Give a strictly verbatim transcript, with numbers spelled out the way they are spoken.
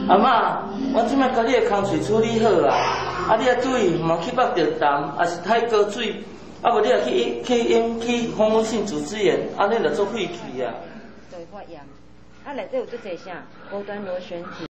阿嬷，我即摆甲你的空喙处理好啊，啊你啊注意，莫去腹着痰，也是太高水，啊无你啊去去引起蜂窝性组织炎，安尼就做废气啊。 对发炎，啊内底有做侪啥？高端螺旋体。